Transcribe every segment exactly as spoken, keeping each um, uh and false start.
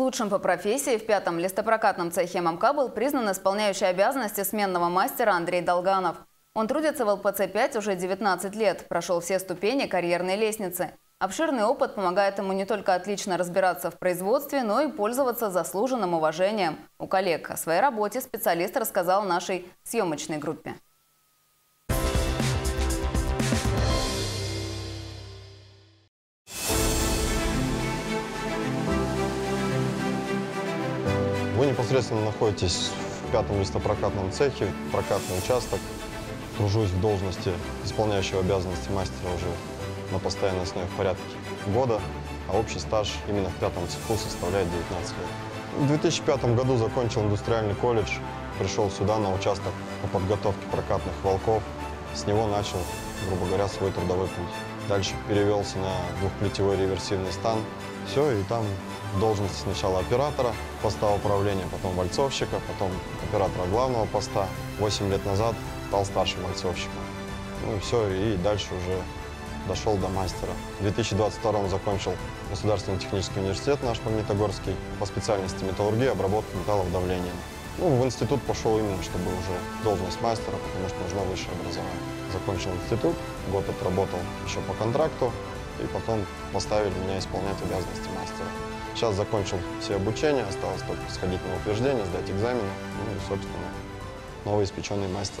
Лучшим по профессии в пятом листопрокатном цехе ММК был признан исполняющий обязанности сменного мастера Андрей Долганов. Он трудится в эл пэ цэ пять уже девятнадцать лет, прошел все ступени карьерной лестницы. Обширный опыт помогает ему не только отлично разбираться в производстве, но и пользоваться заслуженным уважением у коллег. О своей работе специалист рассказал нашей съемочной группе. Вы непосредственно находитесь в пятом листопрокатном цехе, прокатный участок. Тружусь в должности исполняющего обязанности мастера уже на постоянной основе в порядке года, а общий стаж именно в пятом цеху составляет девятнадцать лет. В две тысячи пятом году закончил индустриальный колледж, пришел сюда на участок по подготовке прокатных волков. С него начал, грубо говоря, свой трудовой путь. Дальше перевелся на двухплетевой реверсивный стан. Все, и там в должности сначала оператора поста управления, потом вальцовщика, потом оператора главного поста. Восемь лет назад стал старшим вальцовщиком. Ну и все, и дальше уже дошел до мастера. В две тысячи двадцать втором закончил Государственный технический университет наш Магнитогорский по специальности металлургия, обработка металлов давлением. Ну, в институт пошел именно, чтобы уже должность мастера, потому что нужно высшее образование. Закончил институт, год отработал еще по контракту, и потом поставили меня исполнять обязанности мастера. Сейчас закончил все обучения, осталось только сходить на утверждение, сдать экзамены, ну и, собственно, новоиспеченный мастер.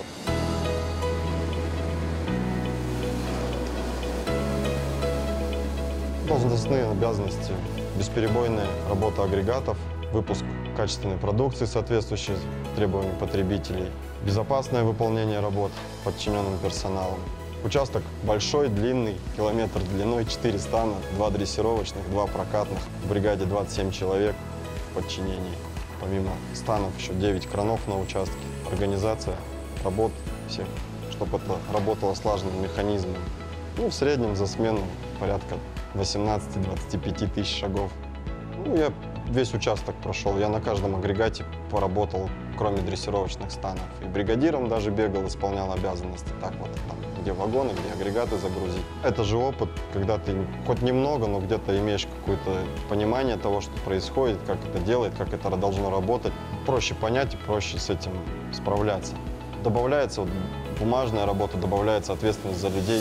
Должностные обязанности: бесперебойная работа агрегатов, выпуск качественной продукции, соответствующей требованиям потребителей, безопасное выполнение работ подчиненным персоналом. Участок большой, длинный, километр длиной, четыре стана, два дрессировочных, два прокатных. В бригаде двадцать семь человек в подчинении. Помимо станов еще девять кранов на участке. Организация работ всех, чтобы это работало слаженным механизмом. Ну, в среднем за смену порядка восемнадцати-двадцати пяти тысяч шагов. Ну, я весь участок прошел, я на каждом агрегате поработал, кроме дрессировочных станов. И бригадиром даже бегал, исполнял обязанности. Так вот, там, где вагоны, где агрегаты загрузить. Это же опыт, когда ты хоть немного, но где-то имеешь какое-то понимание того, что происходит, как это делает, как это должно работать. Проще понять и проще с этим справляться. Добавляется вот, бумажная работа, добавляется ответственность за людей.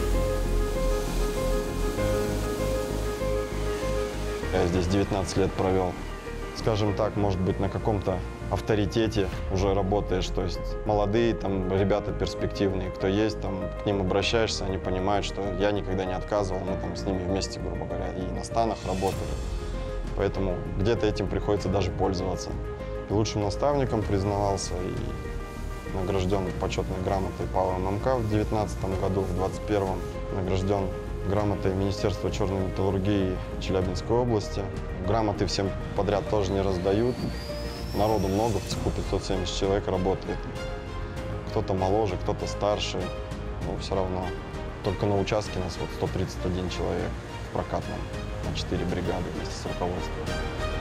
Я здесь девятнадцать лет провел. Скажем так, может быть, на каком-то авторитете уже работаешь. То есть молодые там ребята перспективные, кто есть, там к ним обращаешься, они понимают, что я никогда не отказывал, мы там с ними вместе, грубо говоря, и на станах работали. Поэтому где-то этим приходится даже пользоваться. И лучшим наставником признавался и награжден почетной грамотой ПАО ММК в девятнадцатом году, в двадцать первом награжден грамотой Министерства черной металлургии Челябинской области. Грамоты всем подряд тоже не раздают. Народу много, в цеху пятьсот семьдесят человек работает. Кто-то моложе, кто-то старше, но все равно. Только на участке нас вот сто тридцать один человек в прокатном, на четыре бригады вместе с руководством.